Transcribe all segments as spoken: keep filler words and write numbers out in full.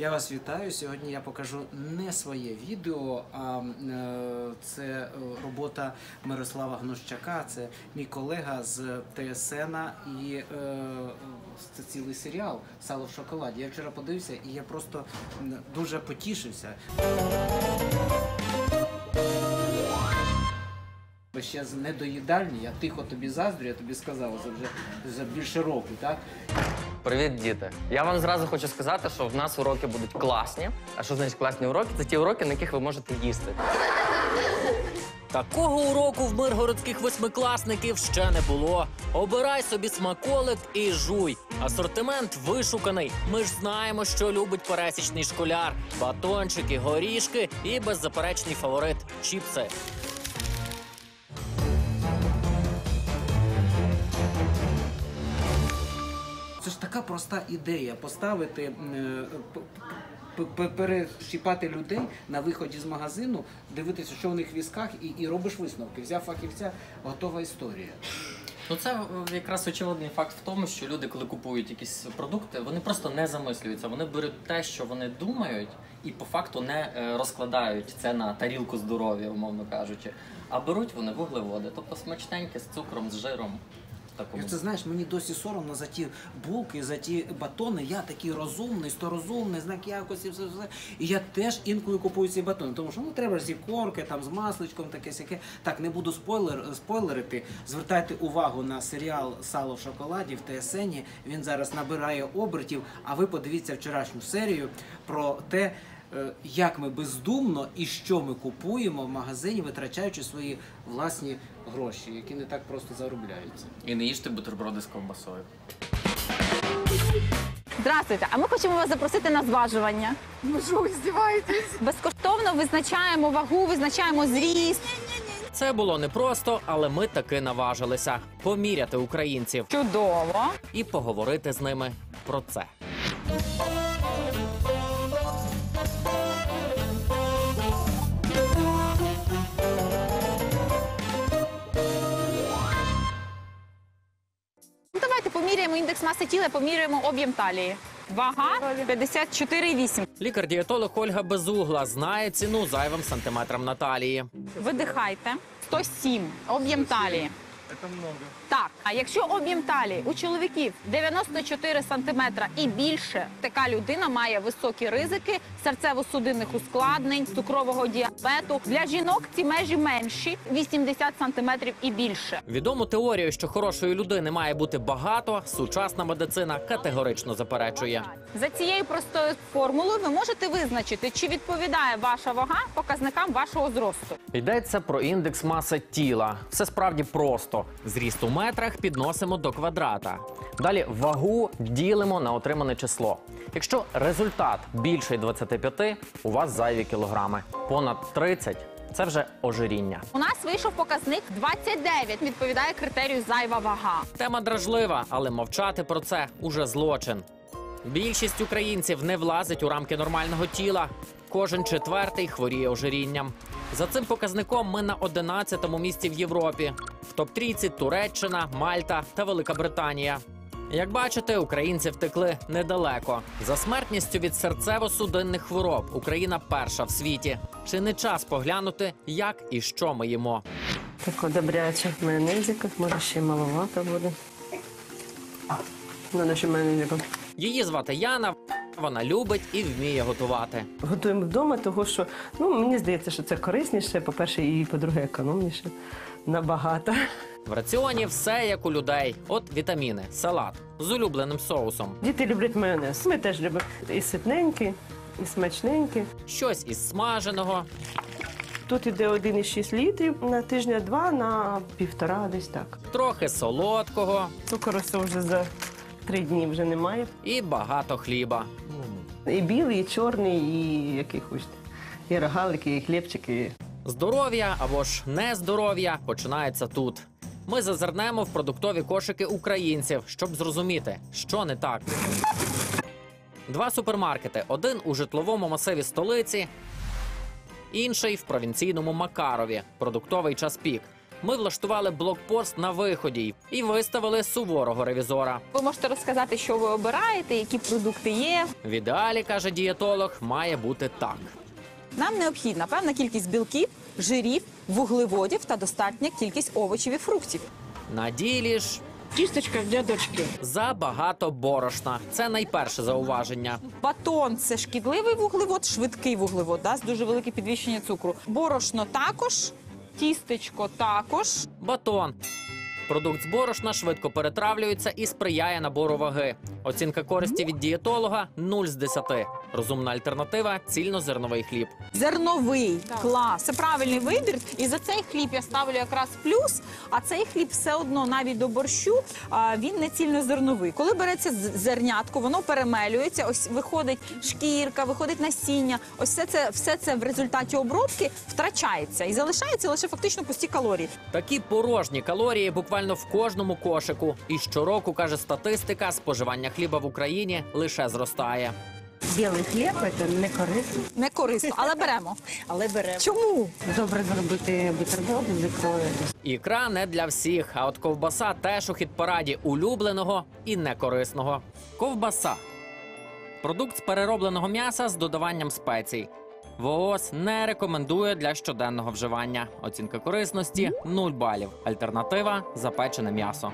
Я вас вітаю. Сьогодні я покажу не своє відео, а е, це робота Мирослава Гнущака. Це мій колега з Те Ес Ен і е, це цілий серіал «Сало в шоколаді». Я вчора подивився і я просто дуже потішився. Ще з недоїдальні, я тихо тобі заздрю, я тобі сказав, це вже за більше року, так? Привіт, діти. Я вам зразу хочу сказати, що в нас уроки будуть класні. А що значить класні уроки? Це ті уроки, на яких ви можете їсти. Такого уроку в миргородських восьмикласників ще не було. Обирай собі смаколик і жуй. Асортимент вишуканий. Ми ж знаємо, що любить пересічний школяр. Батончики, горішки і беззаперечний фаворит – чіпси. Це ж така проста ідея – поставити, перещіпати людей на виході з магазину, дивитися, що у них в візках, і, і робиш висновки. Взяв фахівця – готова історія. Ну, це якраз очевидний факт в тому, що люди, коли купують якісь продукти, вони просто не замислюються. Вони беруть те, що вони думають, і по факту не розкладають це на тарілку здоров'я, умовно кажучи. А беруть вони вуглеводи, тобто смачненьке, з цукром, з жиром. І це, знаєш, мені досі соромно за ті булки, за ті батони. Я такий розумний, сторозумний, знак якості, все, все. І я теж інколи купую ці батони. Тому що, ну, треба ж зі корки, там, з масличком, таке-сяке. Так, не буду спойлер, спойлерити. Звертайте увагу на серіал «Сало в шоколаді» в Те Ес Ен. Він зараз набирає обертів, а ви подивіться вчорашню серію про те, як ми бездумно і що ми купуємо в магазині, витрачаючи свої власні гроші, які не так просто заробляються. І не їжте бутерброди з ковбасою. Здравствуйте, а ми хочемо вас запросити на зважування. Ну що, ви здіваєтесь? Безкоштовно визначаємо вагу, визначаємо зріст. Це було непросто, але ми таки наважилися поміряти українців Чудово. і поговорити з ними про це. Давайте поміряємо індекс маси тіла, поміряємо об'єм талії. Вага п'ятдесят чотири і вісім. Лікар-дієтолог Ольга Безугла знає ціну зайвим сантиметрам на талії. Видихайте. сто сім. Об'єм талії. Це много. Так, а якщо об'єм талії у чоловіків дев'яносто чотири сантиметра і більше, така людина має високі ризики серцево-судинних ускладнень, цукрового діабету. Для жінок ці межі менші – вісімдесят сантиметрів і більше. Відому теорію, що хорошої людини має бути багато, сучасна медицина категорично заперечує. За цією простою формулою ви можете визначити, чи відповідає ваша вага показникам вашого зросту. Йдеться про індекс маси тіла. Все справді просто. Зріст у метрах підносимо до квадрата. Далі вагу ділимо на отримане число. Якщо результат більший двадцяти п'яти, у вас зайві кілограми. Понад тридцять – це вже ожиріння. У нас вийшов показник двадцять дев'ять, відповідає критерію зайва вага. Тема дражлива, але мовчати про це – уже злочин. Більшість українців не влазить у рамки нормального тіла. Кожен четвертий хворіє ожирінням. За цим показником ми на одинадцятому місці в Європі. В топ-трійці Туреччина, Мальта та Велика Британія. Як бачите, українці втекли недалеко. За смертністю від серцево-судинних хвороб Україна перша в світі. Чи не час поглянути, як і що ми їмо? Тако добряче майонезика, може ще маловато буде. Надо ще майонезика. Її звати Яна, вона любить і вміє готувати. Готуємо вдома, тому що, ну, мені здається, що це корисніше, по-перше, і, по-друге, економніше. Набагато. В раціоні все як у людей. От вітаміни, салат з улюбленим соусом. Діти люблять майонез. Ми теж любимо і ситненький, і смачненький. Щось із смаженого. Тут іде один і шість літрів на тижня-два, на півтора, десь так. Трохи солодкого. Цукору вже за три дні вже немає. І багато хліба. І білий, і чорний, і який хочете. І рогалики, і хлібчики. Здоров'я або ж нездоров'я починається тут. Ми зазирнемо в продуктові кошики українців, щоб зрозуміти, що не так. Два супермаркети. Один у житловому масиві столиці, інший в провінційному Макарові. Продуктовий час пік. ми влаштували блокпост на виході і виставили суворого ревізора. Ви можете розказати, що ви обираєте, які продукти є. В ідеалі, каже дієтолог, має бути так. Нам необхідна певна кількість білків, жирів, вуглеводів та достатня кількість овочів і фруктів. На ділі ж Тісточка для дочки. забагато борошна. Це найперше зауваження. Батон – це шкідливий вуглевод, швидкий вуглевод, да, з дуже велике підвищення цукру. Борошно також, тістечко також. Батон. Продукт з борошна швидко перетравлюється і сприяє набору ваги. Оцінка користі від дієтолога – нуль з десяти. Розумна альтернатива – цільнозерновий хліб. Зерновий, клас. Це правильний вибір. І за цей хліб я ставлю якраз плюс, а цей хліб все одно навіть до борщу, а, він не цільнозерновий. Коли береться з- зернятко, воно перемелюється, ось виходить шкірка, виходить насіння. Ось все це, все це в результаті обробки втрачається і залишається лише фактично пусті калорії. Такі порожні калорії буквально в кожному кошику. І щороку, каже статистика, споживання хліба в Україні лише зростає. Білий хліб – це не корисно, Не корисно, але беремо. але беремо. Чому? Добре зробити бутерброди з ікрою. Ікра не для всіх, а от ковбаса теж у хіт-параді улюбленого і некорисного. Ковбаса. Продукт з переробленого м'яса з додаванням спецій. ВООЗ не рекомендує для щоденного вживання. Оцінка корисності – нуль балів. Альтернатива – запечене м'ясо.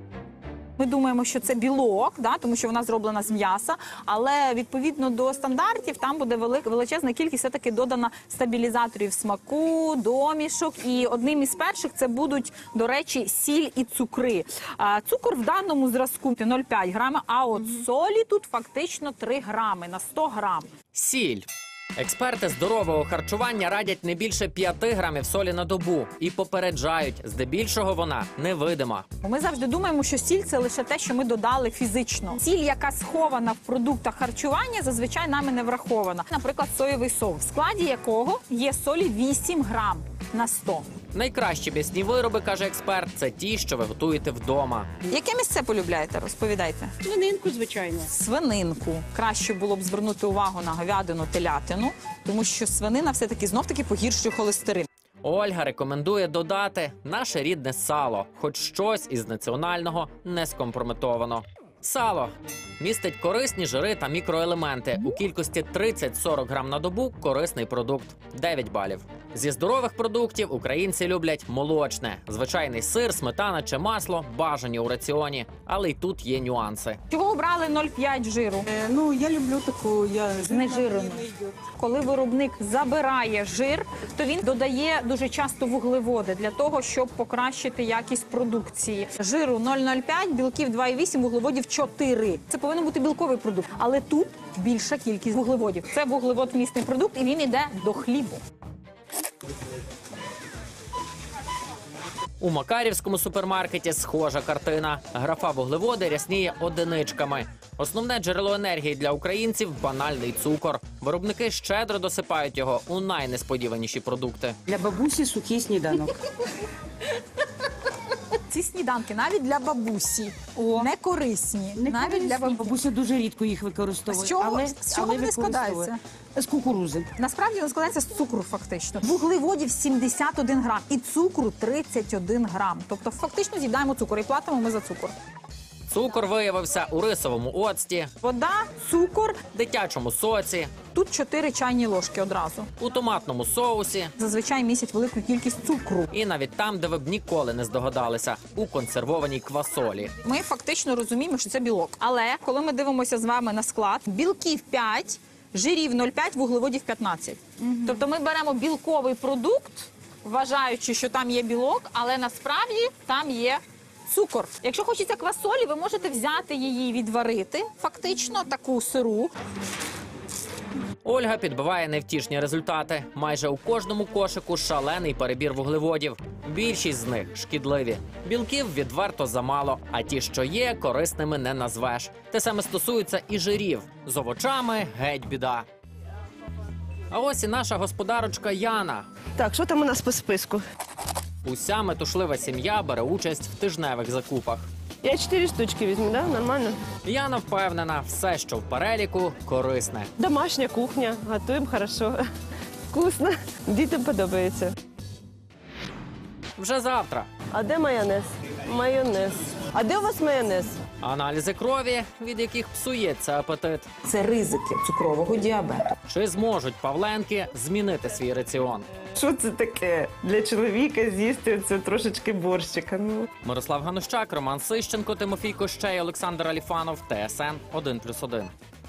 Ми думаємо, що це білок, да, тому що вона зроблена з м'яса, але відповідно до стандартів там буде велик, величезна кількість все-таки додана стабілізаторів смаку, домішок. І одним із перших це будуть, до речі, сіль і цукри. А, цукор в даному зразку нуль цілих п'ять грами, а от солі тут фактично три грами на сто грам. Сіль. Експерти здорового харчування радять не більше п'яти грамів солі на добу і попереджають, здебільшого вона невидима. Ми завжди думаємо, що сіль – це лише те, що ми додали фізично. Сіль, яка схована в продуктах харчування, зазвичай нами не врахована. Наприклад, соєвий соус, в складі якого є солі вісім грам на сто. Найкращі м'ясні вироби, каже експерт, це ті, що ви готуєте вдома. Яке місце полюбляєте? Розповідайте. Свининку, звичайно. Свининку. Краще було б звернути увагу на говядину, телятину, тому що свинина все-таки знов-таки погіршує холестерин. Ольга рекомендує додати наше рідне сало, хоч щось із національного не скомпрометовано. Сало містить корисні жири та мікроелементи. У кількості тридцять-сорок грам на добу – корисний продукт. дев'ять балів. Зі здорових продуктів українці люблять молочне. Звичайний сир, сметана чи масло бажані у раціоні. Але й тут є нюанси. Чого обрали нуль цілих п'ять жиру? Е, ну, я люблю таку, я Знежирену. Коли виробник забирає жир, то він додає дуже часто вуглеводи для того, щоб покращити якість продукції. Жиру нуль цілих п'ять, білків два цілих вісім, вуглеводів чотири. Це повинен бути білковий продукт, але тут більша кількість вуглеводів. Це вуглеводмісний продукт і він йде до хлібу. У Макарівському супермаркеті схожа картина. Графа вуглеводи рясніє одиничками. Основне джерело енергії для українців – банальний цукор. Виробники щедро досипають його у найнесподіваніші продукти. для бабусі сухий сніданок. Ці сніданки навіть для бабусі не корисні. Не навіть корисні. для бабусі. Бабуся дуже рідко їх використовує. З чого- але, з чого але вони складаються? використовує. З кукурузи. Насправді він складається з цукру фактично. Вуглеводів сімдесят один грам і цукру тридцять один грам. Тобто фактично з'їдаємо цукор і платимо ми за цукор. Цукор виявився у рисовому оцті, Вода, цукор. дитячому соці, Тут чотири чайні ложки одразу. у томатному соусі Зазвичай містять велику кількість цукру. і навіть там, де ви б ніколи не здогадалися – у консервованій квасолі. Ми фактично розуміємо, що це білок. Але коли ми дивимося з вами на склад, білків п'ять, жирів нуль цілих п'ять, вуглеводів п'ятнадцять. Тобто ми беремо білковий продукт, вважаючи, що там є білок, але насправді там є цукор. Якщо хочеться квасолі, ви можете взяти її і відварити, фактично таку сиру. Ольга підбиває невтішні результати. Майже у кожному кошику шалений перебір вуглеводів. Більшість з них шкідливі. Білків відверто замало, а ті, що є, корисними не назвеш. Те саме стосується і жирів. З овочами геть біда. А ось і наша господарочка Яна. Так, що там у нас по списку? Уся метушлива сім'я бере участь в тижневих закупах. Я чотири штучки візьму, да? Нормально? Яна впевнена, все, що в переліку, корисне. Домашня кухня, готуємо хорошо. Вкусно. Дітям подобається. вже завтра. А де майонез? Майонез. А де у вас майонез? Аналізи крові, від яких псується апетит. Це ризики цукрового діабету. Чи зможуть Павленки змінити свій раціон? Що це таке? Для чоловіка з'їсти це трошечки борщика. Ну. Мирослав Ганущак, Роман Сищенко, Тимофій Кощей, Олександр Аліфанов, Т С Н один плюс один.